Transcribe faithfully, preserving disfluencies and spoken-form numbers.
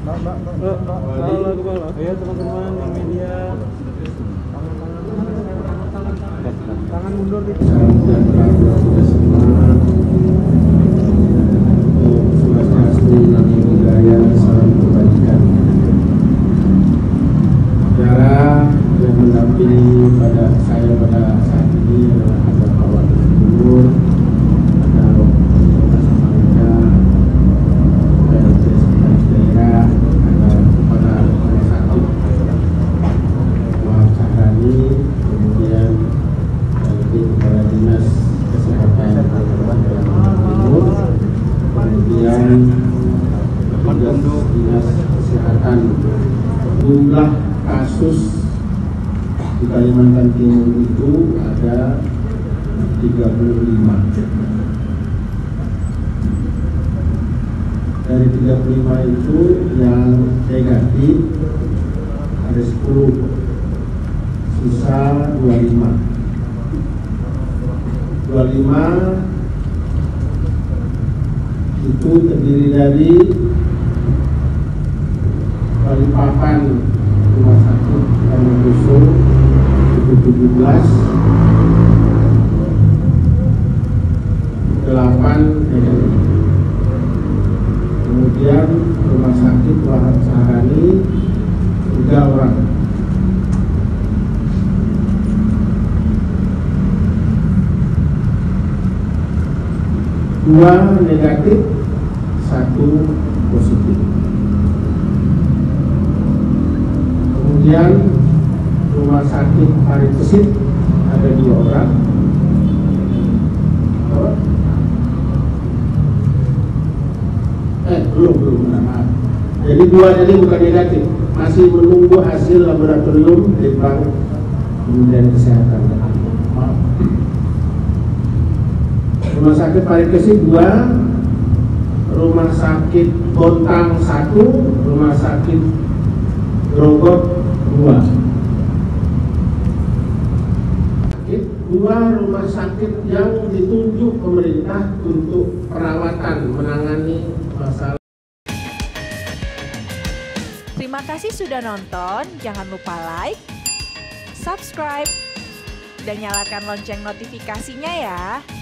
Halo kepala. Ya teman-teman yang media. Tangan mundur dikit. Salam sejahtera buat kita semua. Untuk Swastiastu, Namo Buddhaya, salam kebajikan. Saudara yang mendampingi pada saya pada saat ini adalah ada Pak Wakil Gubernur, ada Kota Samarinda, ada Sekretaris Daerah, ada Kepala Rumah Sakit Wah Cahrani, kemudian di Kepala Dinas Kesehatan Kabupaten Timur, kemudian petugas Dinas Kesehatan. Jumlah kasus di Kalimantan Timur itu ada tiga puluh lima. Dari tiga puluh lima itu yang negatif ada sepuluh, sisa dua puluh lima. dua puluh lima itu terdiri dari Balikpapan Rumah Sakit Mangunkusumo itu tujuh belas, delapan negatif. Kemudian Rumah Sakit Wah Cahrani tiga orang. Dua negatif, satu positif. Kemudian Rumah Sakit Parikesit ada dua orang. Oh. Eh belum belum maaf. Jadi dua jadi bukan negatif, masih menunggu hasil laboratorium Litbang Kementerian Kesehatan. Maaf. Rumah Sakit Parikesit dua, Rumah Sakit Bontang satu, Rumah Sakit Grogot dua. Dua rumah sakit yang ditunjuk pemerintah untuk perawatan menangani masalah. Terima kasih sudah nonton. Jangan lupa like, subscribe, dan nyalakan lonceng notifikasinya ya.